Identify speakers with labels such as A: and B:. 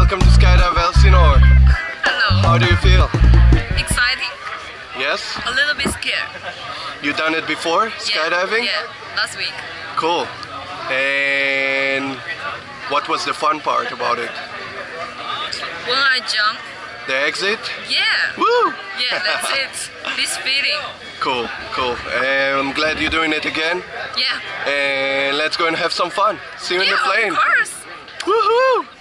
A: welcome to Skydive Elsinore.
B: Hello.
A: How do you feel?
B: Exciting.
A: Yes?
B: A little bit scared.
A: You done it before, skydiving?
B: Yeah, last week.
A: Cool. And what was the fun part about it?
B: When I jump.
A: The exit?
B: Yeah.
A: Woo!
B: Yeah, that's it. This feeling.
A: Cool, cool. I'm glad you're doing it again.
B: Yeah.
A: And let's go and have some fun. See you in the plane.
B: Of course.
A: Woohoo!